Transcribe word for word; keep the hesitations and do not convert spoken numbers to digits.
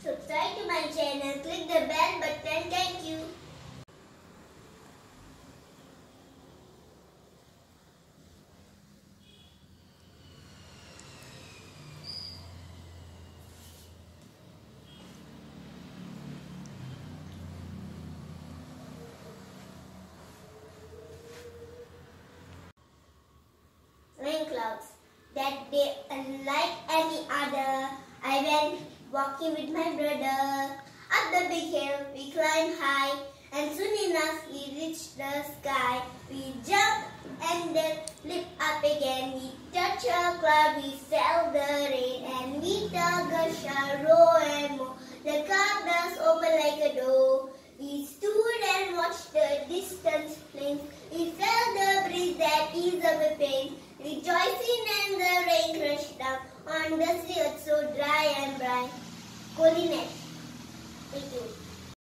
Subscribe to my channel, click the bell button. Thank you. Rain clouds. That day, unlike any other, I went walking with my brother. Up the big hill, we climbed high, and soon enough we reached the sky. We jumped and then flipped up again. We touched a cloud, we felt the rain, and we took a shower and more. The clouds opened like a door. We stood and watched the distant flames. We felt the breeze that eased our pain. Rejoicing and the rain crashed down on the earth so dry and bright. Holiness. Thank you.